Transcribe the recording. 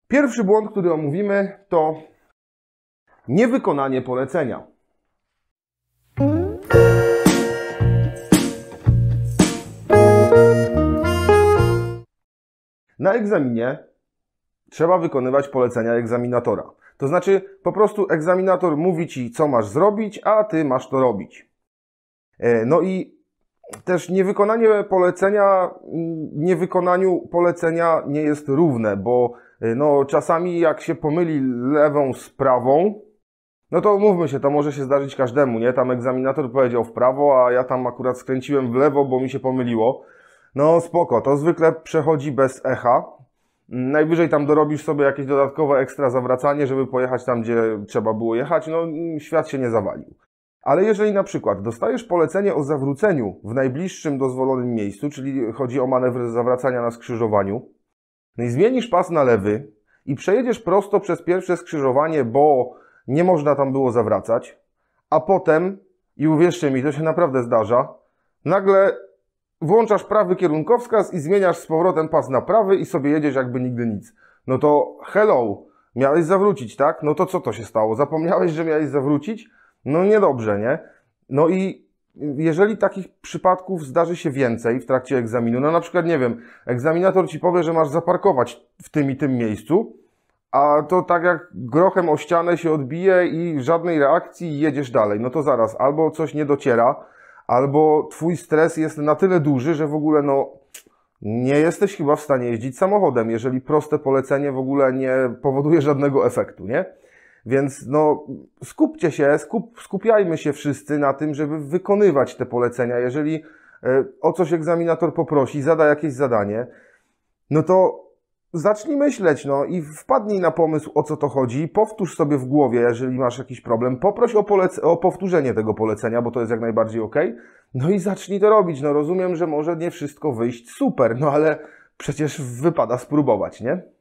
Pierwszy błąd, który omówimy, to niewykonanie polecenia. Na egzaminie trzeba wykonywać polecenia egzaminatora. To znaczy, po prostu egzaminator mówi Ci, co masz zrobić, a Ty masz to robić. No i też niewykonaniu polecenia nie jest równe, bo no, czasami jak się pomyli lewą z prawą, no to umówmy się, to może się zdarzyć każdemu, nie? Tam egzaminator powiedział w prawo, a ja tam akurat skręciłem w lewo, bo mi się pomyliło. No spoko, to zwykle przechodzi bez echa. Najwyżej tam dorobisz sobie jakieś dodatkowe ekstra zawracanie, żeby pojechać tam, gdzie trzeba było jechać, no świat się nie zawalił. Ale jeżeli na przykład dostajesz polecenie o zawróceniu w najbliższym dozwolonym miejscu, czyli chodzi o manewr zawracania na skrzyżowaniu, no i zmienisz pas na lewy i przejedziesz prosto przez pierwsze skrzyżowanie, bo nie można tam było zawracać, a potem, i uwierzcie mi, to się naprawdę zdarza, nagle włączasz prawy kierunkowskaz i zmieniasz z powrotem pas na prawy i sobie jedziesz jakby nigdy nic. No to hello, miałeś zawrócić, tak? No to co to się stało? Zapomniałeś, że miałeś zawrócić? No niedobrze, nie? No i jeżeli takich przypadków zdarzy się więcej w trakcie egzaminu, no na przykład, nie wiem, egzaminator Ci powie, że masz zaparkować w tym i tym miejscu, a to tak jak grochem o ścianę się odbije i żadnej reakcji i jedziesz dalej. No to zaraz, albo coś nie dociera, albo Twój stres jest na tyle duży, że w ogóle no nie jesteś chyba w stanie jeździć samochodem, jeżeli proste polecenie w ogóle nie powoduje żadnego efektu, nie? Więc no skupcie się, skupiajmy się wszyscy na tym, żeby wykonywać te polecenia. Jeżeli o coś egzaminator poprosi, zada jakieś zadanie, no to zacznij myśleć, no i wpadnij na pomysł, o co to chodzi, powtórz sobie w głowie, jeżeli masz jakiś problem, poproś o powtórzenie tego polecenia, bo to jest jak najbardziej ok. No i zacznij to robić. No rozumiem, że może nie wszystko wyjść super, no ale przecież wypada spróbować, nie?